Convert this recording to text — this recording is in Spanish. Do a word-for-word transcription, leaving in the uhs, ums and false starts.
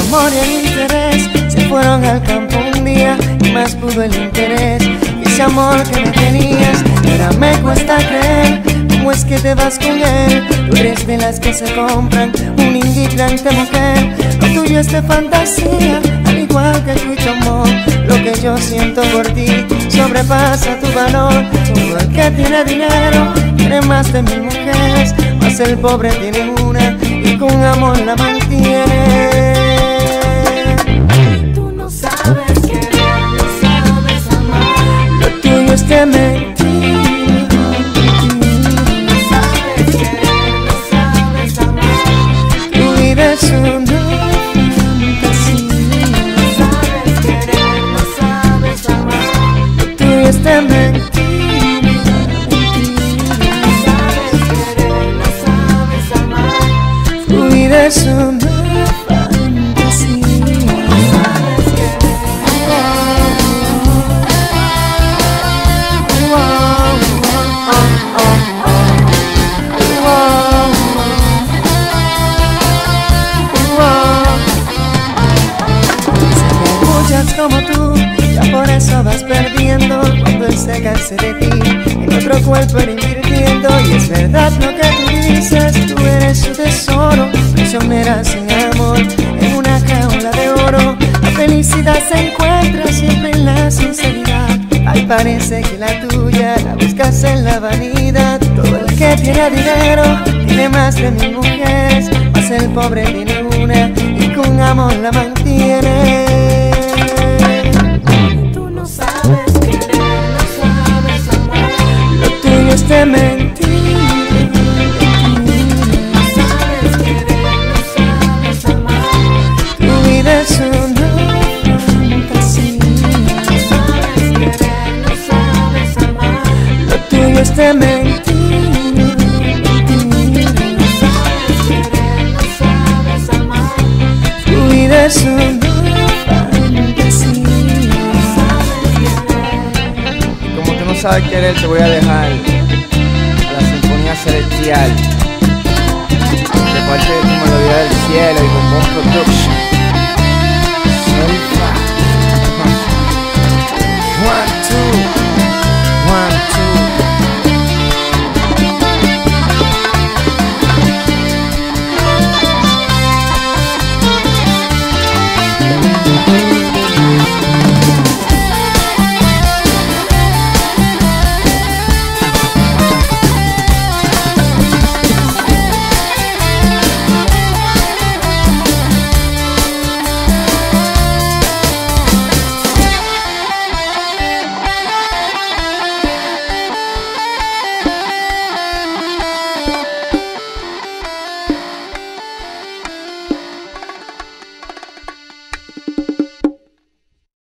amor y el interés se fueron al campo un día y más pudo el interés. Ese amor que me tenías, ahora me cuesta creer. ¿Cómo es que te vas con él? Tú eres de las que se compran un indignante mujer. Lo tuyo es de fantasía, al igual que tu amor. Lo que yo siento por ti sobrepasa tu valor. Todo el que tiene dinero tiene más de mil mujeres, mas el pobre tiene una y con amor la mantiene. Tú no sabes querer, no sabes amar. Lo tuyo es de mentir. No sabes querer, no sabes amar. Tu vida es una fantasía. No sabes querer, no sabes amar. Lo tuyo es de mentir. No sabes querer, no sabes amar. Tu vida es una fantasía. Como tú, ya por eso vas perdiendo. Cuando él se canse de ti, en otro cuerpo ir invirtiendo. Y es verdad lo que tú dices, tú eres su tesoro, prisionera sin amor, en una jaula de oro. La felicidad se encuentra siempre en la sinceridad. Ay, parece que la tuya la buscas en la vanidad. Todo el que tiene dinero tiene más de mil mujeres, mas el pobre tiene una y con amor la mantiene. No sabes querer, no sabes amar. Lo tuyo es de mentir. No sabes querer, no sabes amar. Tu vida es una fantasía. No sabes querer, no sabes amar. Lo tuyo es de mentir. No sabes querer, no sabes amar. Tu vida es una fantasía. No sabes querer, te voy a dejar a la Sinfonía Celestial de parte de Tu Melodía del Cielo y con Bombón Production.